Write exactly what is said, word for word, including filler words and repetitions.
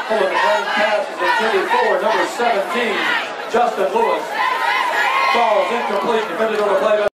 Pulling the play pass is intended for number seventeen, Justin Lewis. Falls incomplete. Defended on the play.